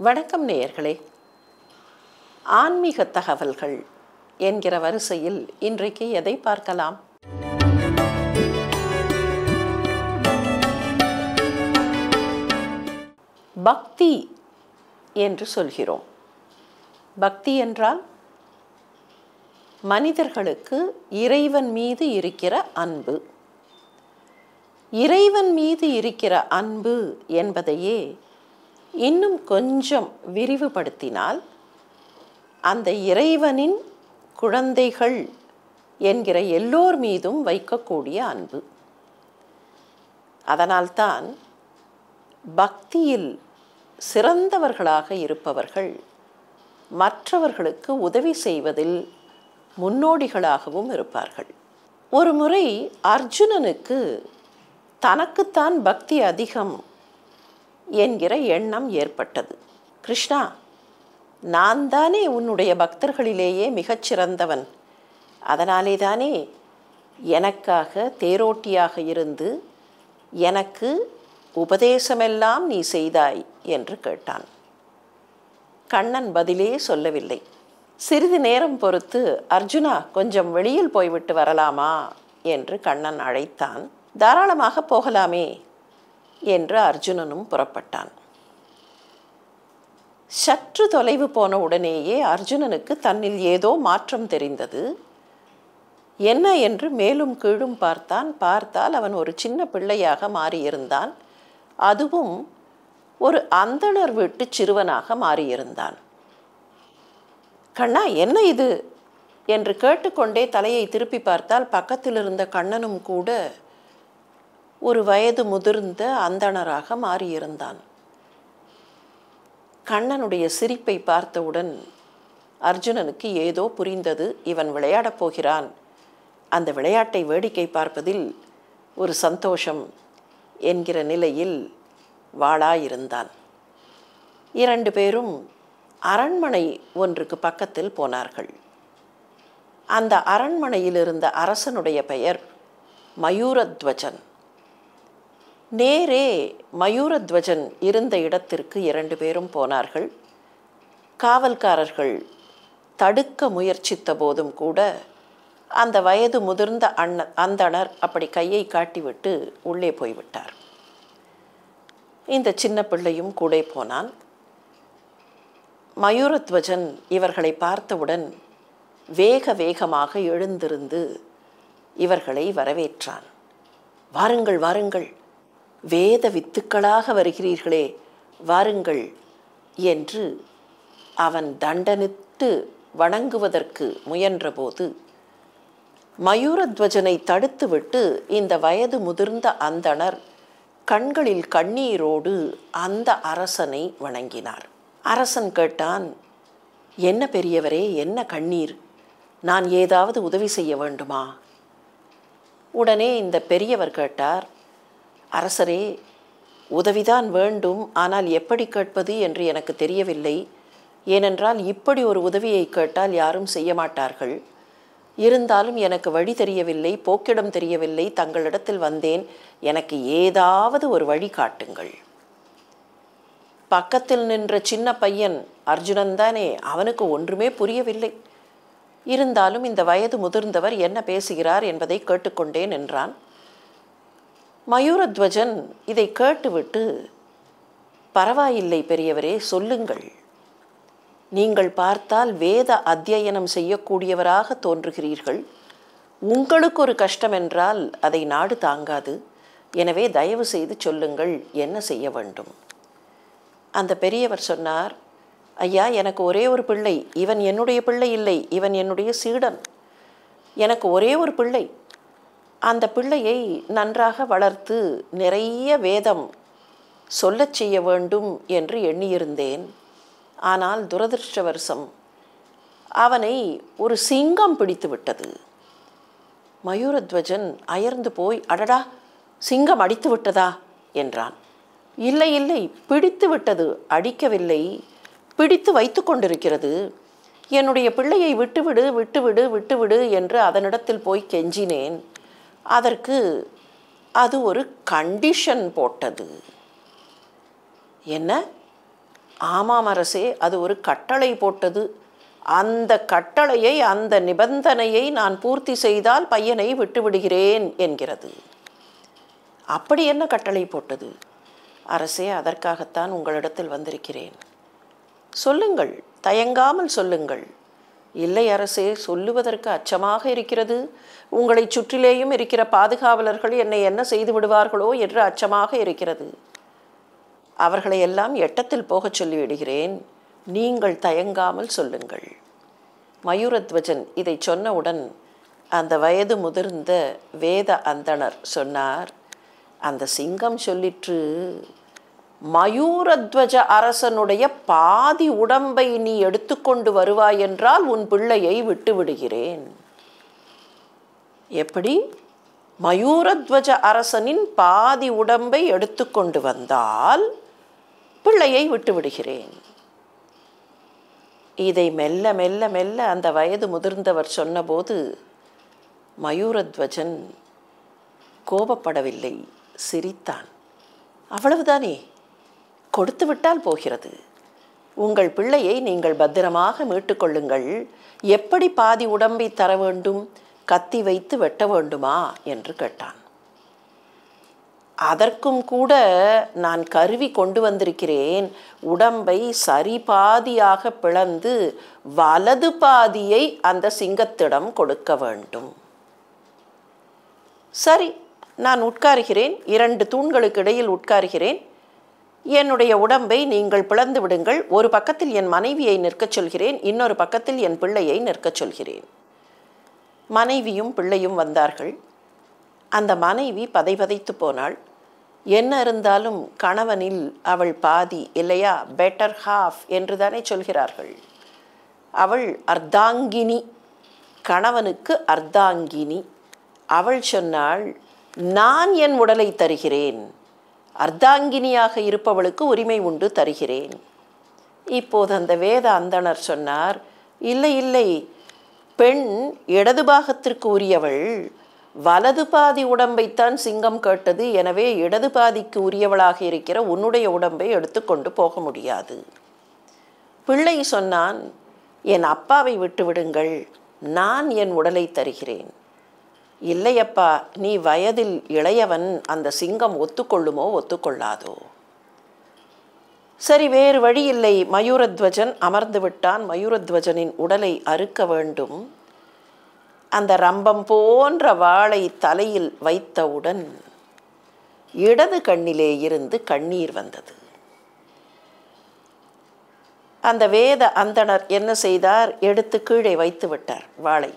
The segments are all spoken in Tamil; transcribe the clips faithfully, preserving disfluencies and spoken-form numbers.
வணக்கம் நேயர்களே. ஆன்மீக தகவல்கள் என்கிற வரிசையில் இன்றைக்கு எதை பார்க்கலாம்? பக்தி என்று சொல்கிறோம். பக்தி என்றால் மனிதர்களுக்கு இறைவன் மீது இருக்கிற அன்பு. இறைவன் மீது இருக்கிற அன்பு என்பதையே இன்னும் கொஞ்சம் விரிவுபடுத்தினால் அந்த இறைவனின் குழந்தைகள் என்கிற எல்லோர் மீதும் வைக்கக்கூடிய அன்பு. அதனால்தான் பக்தியில் சிறந்தவர்களாக இருப்பவர்கள் மற்றவர்களுக்கு உதவி செய்வதில் முன்னோடிகளாகவும் இருப்பார்கள். ஒரு முறை அர்ஜுனனுக்கு தனக்குத்தான் பக்தி அதிகம் என்கிற எண்ணம் ஏற்பட்டது. கிருஷ்ணா, நான் தானே உன்னுடைய பக்தர்களிலேயே மிகச்சிறந்தவன், அதனாலே தானே எனக்காக தேரோட்டியாக இருந்து எனக்கு உபதேசமெல்லாம் நீ செய்தாய் என்று கேட்டான். கண்ணன் பதிலே சொல்லவில்லை. சிறிது நேரம் பொறுத்து, அர்ஜுனா, கொஞ்சம் வெளியில் போய்விட்டு வரலாமா என்று கண்ணன் அழைத்தான். தாராளமாக போகலாமே என்று அர்ஜுனனும் புறப்பட்டான். சற்று தொலைவு போன உடனேயே அர்ஜுனனுக்கு தன்னில் ஏதோ மாற்றம் தெரிந்தது. என்ன என்று மேலும் கீழும் பார்த்தான். பார்த்தால் அவன் ஒரு சின்ன பிள்ளையாக மாறியிருந்தான். அதுவும் ஒரு அந்தணர் வீட்டு சிறுவனாக மாறியிருந்தான். கண்ணா, என்ன இது என்று கேட்டுக்கொண்டே தலையை திருப்பி பார்த்தால் பக்கத்தில் இருந்த கண்ணனும் கூட ஒரு வயது முதிர்ந்த அந்தணராக மாறியிருந்தான். கண்ணனுடைய சிரிப்பை பார்த்தவுடன் அர்ஜுனனுக்கு ஏதோ புரிந்தது. இவன் விளையாடப் போகிறான். அந்த விளையாட்டை வேடிக்கை பார்ப்பதில் ஒரு சந்தோஷம் என்கிற நிலையில் வாளாயிருந்தான். இரண்டு பேரும் அரண்மனை ஒன்றுக்கு பக்கத்தில் போனார்கள். அந்த அரண்மனையில் இருந்த அரசனுடைய பெயர் மயூரத்வஜன். நேரே மயூரத்வஜன் இருந்த இடத்திற்கு இரண்டு பேரும் போனார்கள். காவல்காரர்கள் தடுக்க முயற்சித்த போதும் கூட அந்த வயது முதிர்ந்த அண்ண அந்தணர் அப்படி கையை காட்டிவிட்டு உள்ளே போய்விட்டார். இந்த சின்ன பிள்ளையும் கூட போனான். மயூரத்வஜன் இவர்களை பார்த்தவுடன் வேக வேகமாக எழுந்திருந்து இவர்களை வரவேற்றான். வாருங்கள் வாருங்கள், வேத வித்துக்களாக வருகிறீர்களே, வாருங்கள் என்று அவன் தண்டனிட்டு வணங்குவதற்கு முயன்றபோது மயூரத்வஜனை தடுத்துவிட்டு இந்த வயது முதிர்ந்த அந்தணர் கண்களில் கண்ணீரோடு அந்த அரசனை வணங்கினார். அரசன் கேட்டான், என்ன பெரியவரே, என்ன கண்ணீர்? நான் ஏதாவது உதவி செய்ய வேண்டுமா? உடனே இந்த பெரியவர் கேட்டார், அரசரே, உதவிதான் வேண்டும், ஆனால் எப்படி கேட்பது என்று எனக்கு தெரியவில்லை. ஏனென்றால் இப்படி ஒரு உதவியை கேட்டால் யாரும் செய்ய மாட்டார்கள். இருந்தாலும் எனக்கு வழி தெரியவில்லை, போக்கிடம் தெரியவில்லை, தங்களிடத்தில் வந்தேன். எனக்கு ஏதாவது ஒரு வழி காட்டுங்கள். பக்கத்தில் நின்ற சின்ன பையன் அர்ஜுனன் தானே, அவனுக்கு ஒன்றுமே புரியவில்லை. இருந்தாலும் இந்த வயது முதிர்ந்தவர் என்ன பேசுகிறார் என்பதை கேட்டுக்கொண்டே நின்றான். மயூரத்வஜன் இதை கேட்டுவிட்டு, பரவாயில்லை பெரியவரே, சொல்லுங்கள். நீங்கள் பார்த்தால் வேத அத்தியனம் செய்யக்கூடியவராக தோன்றுகிறீர்கள். உங்களுக்கு ஒரு கஷ்டம் என்றால் அதை நாடு தாங்காது. எனவே தயவு செய்து சொல்லுங்கள், என்ன செய்ய வேண்டும்? அந்த பெரியவர் சொன்னார், ஐயா, எனக்கு ஒரே ஒரு பிள்ளை. இவன் என்னுடைய பிள்ளை இல்லை, இவன் என்னுடைய சீடன். எனக்கு ஒரே ஒரு பிள்ளை. அந்த பிள்ளையை நன்றாக வளர்த்து நிறைய வேதம் சொல்லச் செய்ய வேண்டும் என்று எண்ணியிருந்தேன். ஆனால் துரதிருஷ்டவசம் அவனை ஒரு சிங்கம் பிடித்து விட்டது. மயூரத்வஜன் அயர்ந்து போய், அடடா, சிங்கம் அடித்து விட்டதா என்றான். இல்லை இல்லை, பிடித்து விட்டது, அடிக்கவில்லை, பிடித்து வைத்து கொண்டிருக்கிறது. என்னுடைய பிள்ளையை விட்டுவிடு விட்டுவிடு விட்டுவிடு என்று அதனிடத்தில் போய் கெஞ்சினேன். அதற்கு அது ஒரு கண்டிஷன் போட்டது. என்ன? ஆமாம் அரசே, அது ஒரு கட்டளை போட்டது. அந்த கட்டளையை, அந்த நிபந்தனையை நான் பூர்த்தி செய்தால் பையனை விட்டுவிடுகிறேன் என்கிறது. அப்படி என்ன கட்டளை போட்டது? அரசே, அதற்காகத்தான் உங்களிடத்தில் வந்திருக்கிறேன். சொல்லுங்கள், தயங்காமல் சொல்லுங்கள். இல்லை அரசே, சொல்லுவதற்கு அச்சமாக இருக்கிறது. உங்களை சுற்றிலேயும் இருக்கிற பாதுகாவலர்கள் என்னை என்ன செய்து விடுவார்களோ என்று அச்சமாக இருக்கிறது. அவர்களை எல்லாம் எட்டத்தில் போகச் சொல்லிவிடுகிறேன். நீங்கள் தயங்காமல் சொல்லுங்கள். மயூரத்வஜன் இதை சொன்னவுடன் அந்த வயது முதிர்ந்த வேத அந்தணர் சொன்னார், அந்த சிங்கம் சொல்லிற்று, மயூரத்வஜ அரசனுடைய பாதி உடம்பை நீ எடுத்துக்கொண்டு வருவாய் என்றால் உன் பிள்ளையை விட்டு விடுகிறேன். எப்படி? மயூரத்வஜ அரசனின் பாதி உடம்பை எடுத்துக்கொண்டு வந்தால் பிள்ளையை விட்டு விடுகிறேன். இதை மெல்ல மெல்ல மெல்ல அந்த வயது முதிர்ந்தவர் சொன்னபோது மயூரத்வஜன் கோபப்படவில்லை, சிரித்தான். அவ்வளவுதானே, கொடுத்து விட்டால் போகிறது. உங்கள் பிள்ளையை நீங்கள் பத்திரமாக மீட்டுக்கொள்ளுங்கள். எப்படி பாதி உடம்பை தர வேண்டும்? கத்தி வைத்து வெட்ட வேண்டுமா என்று கேட்டான். அதற்கும் கூட நான் கருவி கொண்டு வந்திருக்கிறேன். உடம்பை சரி பாதியாக பிளந்து வலது பாதியை அந்த சிங்கத்திடம் கொடுக்க வேண்டும். சரி, நான் உட்காருகிறேன், இரண்டு தூண்களுக்கு இடையில் உட்காருகிறேன். என்னுடைய உடம்பை நீங்கள் பிளந்து விடுங்கள். ஒரு பக்கத்தில் என் மனைவியை நிற்கச் சொல்கிறேன், இன்னொரு பக்கத்தில் என் பிள்ளையை நிற்கச் சொல்கிறேன். மனைவியும் பிள்ளையும் வந்தார்கள். அந்த மனைவி பதைபதைத்து போனாள். என்ன இருந்தாலும் கணவனில் அவள் பாதி இல்லையா, பெட்டர் ஹாஃப் என்று தானே சொல்கிறார்கள். அவள் அர்த்தாங்கினி, கணவனுக்கு அர்த்தாங்கினி. அவள் சொன்னாள், நான் என் உடலை தருகிறேன், அர்த்தாங்கினியாக இருப்பவளுக்கு உரிமை உண்டு, தருகிறேன். இப்போது அந்த வேத அந்தணர் சொன்னார், இல்லை இல்லை, பெண் இடது பாகத்திற்கு உரியவள், வலது பாதி உடம்பைத்தான் சிங்கம் கேட்டது. எனவே இடது பாதிக்கு உரியவளாக இருக்கிற உன்னுடைய உடம்பை எடுத்துக்கொண்டு போக முடியாது. பிள்ளை சொன்னான், என் அப்பாவை விட்டு விடுங்கள், நான் என் உடலை தருகிறேன். இல்லையப்பா, நீ வயதில் இளையவன், அந்த சிங்கம் ஒத்துக்கொள்ளுமோ ஒத்துக்கொள்ளாதோ? சரி, வேறு வழி இல்லை. மயூரத்வஜன் அமர்ந்து விட்டான். மயூரத்வஜனின் உடலை அறுக்க வேண்டும். அந்த ரம்பம் போன்ற வாளை தலையில் வைத்தவுடன் இடது கண்ணிலே இருந்து கண்ணீர் வந்தது. அந்த வேத அந்தணர் என்ன செய்தார்? எடுத்து கீழே வைத்து விட்டார் வாளை.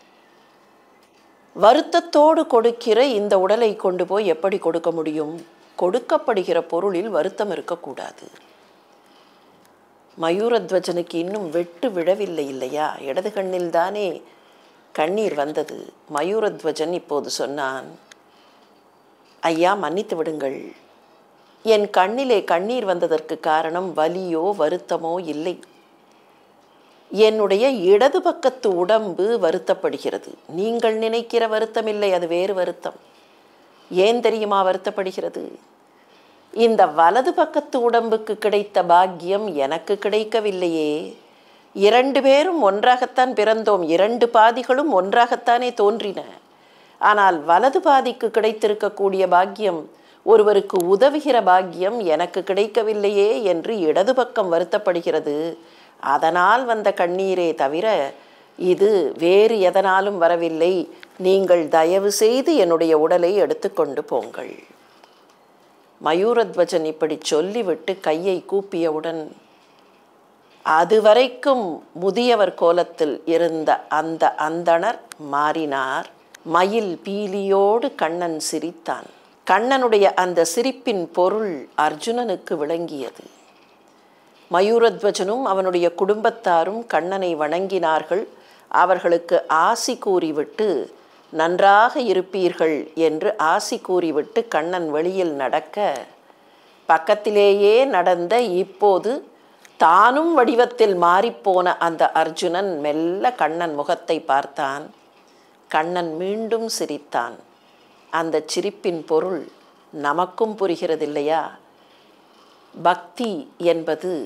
வருத்தத்தோடு கொடுக்கிற இந்த உடலை கொண்டு போய் எப்படி கொடுக்க முடியும்? கொடுக்கப்படுகிற பொருளில் வருத்தம் இருக்கக்கூடாது. மயூரத்வஜனுக்கு இன்னும் வெட்டு விழவில்லை இல்லையா? இடது கண்ணில் தானே கண்ணீர் வந்தது. மயூரத்வஜன் இப்போது சொன்னான், ஐயா, மன்னித்து விடுங்கள். என் கண்ணிலே கண்ணீர் வந்ததற்கு காரணம் வலியோ வருத்தமோ இல்லை. என்னுடைய இடது பக்கத்து உடம்பு வருத்தப்படுகிறது. நீங்கள் நினைக்கிற வருத்தம் இல்லை, அது வேறு வருத்தம். ஏன் தெரியுமா வருத்தப்படுகிறது? இந்த வலது பக்கத்து உடம்புக்கு கிடைத்த பாக்கியம் எனக்கு கிடைக்கவில்லையே. இரண்டு பேரும் ஒன்றாகத்தான் பிறந்தோம், இரண்டு பாதிகளும் ஒன்றாகத்தானே தோன்றின. ஆனால் வலது பாதிக்கு கிடைத்திருக்கக்கூடிய பாக்கியம், ஒருவருக்கு உதவுகிற பாக்கியம் எனக்கு கிடைக்கவில்லையே என்று இடது பக்கம் வருத்தப்படுகிறது. அதனால் வந்த கண்ணீரே தவிர இது வேறு எதனாலும் வரவில்லை. நீங்கள் தயவு செய்து என்னுடைய உடலை எடுத்துக்கொண்டு போங்கள். மயூரத்வஜன் இப்படி சொல்லிவிட்டு கையை கூப்பியவுடன் அதுவரைக்கும் முதியவர் கோலத்தில் இருந்த அந்த அந்தணர் மாறினார். மயில் பீலியோடு கண்ணன் சிரித்தான். கண்ணனுடைய அந்த சிரிப்பின் பொருள் அர்ஜுனனுக்கு விளங்கியது. மயூரத்வஜனும் அவனுடைய குடும்பத்தாரும் கண்ணனை வணங்கினார்கள். அவர்களுக்கு ஆசி கூறிவிட்டு நன்றாக இருப்பீர்கள் என்று ஆசி கூறிவிட்டு கண்ணன் வெளியில் நடக்க, பக்கத்திலேயே நடந்த இப்போது தானும் வடிவத்தில் மாறிப்போன அந்த அர்ஜுனன் மெல்ல கண்ணன் முகத்தை பார்த்தான். கண்ணன் மீண்டும் சிரித்தான். அந்த சிரிப்பின் பொருள் நமக்கும் புரிகிறதில்லையா? பக்தி என்பது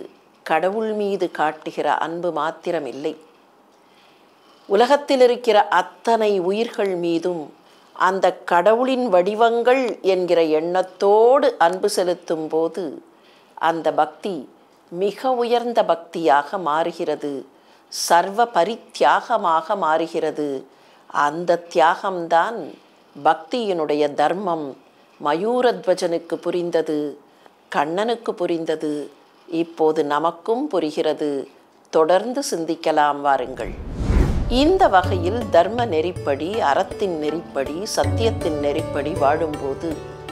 கடவுள் மீது காட்டுகிற அன்பு மாத்திரம் இல்லை, உலகத்தில் இருக்கிற அத்தனை உயிர்கள் மீதும் அந்த கடவுளின் வடிவங்கள் என்கிற எண்ணத்தோடு அன்பு செலுத்தும் போது அந்த பக்தி மிக உயர்ந்த பக்தியாக மாறுகிறது, சர்வ பரித்தியாகமாக மாறுகிறது. அந்த தியாகம்தான் பக்தியினுடைய தர்மம். மயூரத்வஜனுக்கு புரிந்தது, கண்ணனுக்கு புரிந்தது, இப்போது நமக்கும் புரிகிறது. தொடர்ந்து சிந்திக்கலாம் வாருங்கள். இந்த வகையில் தர்ம நெறிப்படி, அறத்தின் நெறிப்படி, சத்தியத்தின் நெறிப்படி வாழும்போது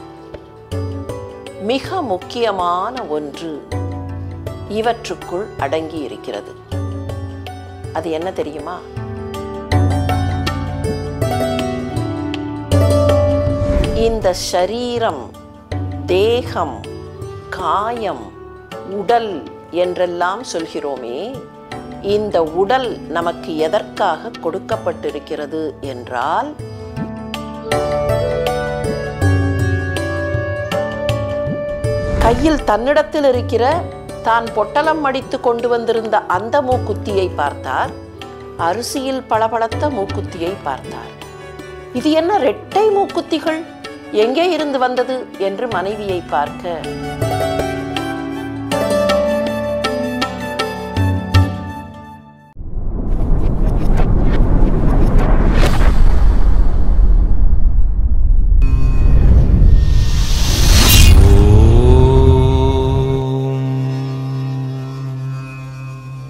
மிக முக்கியமான ஒன்று இவற்றுக்குள் அடங்கி இருக்கிறது. அது என்ன தெரியுமா? இந்த ஷரீரம், தேகம், காயம், உடல் என்றெல்லாம் சொல்கிறோமே, இந்த உடல் நமக்கு எதற்காக கொடுக்கப்பட்டிருக்கிறது என்றால், கையில் தன்னிடத்தில் இருக்கிற தான் பொட்டலம் அடித்து கொண்டு வந்திருந்த அந்த மூக்குத்தியை பார்த்தார், அரிசியில் பளபளத்த மூக்குத்தியை பார்த்தார். இது என்ன இரட்டை மூக்குத்திகள், எங்கே இருந்து வந்தது என்று மனைவியை பார்க்க,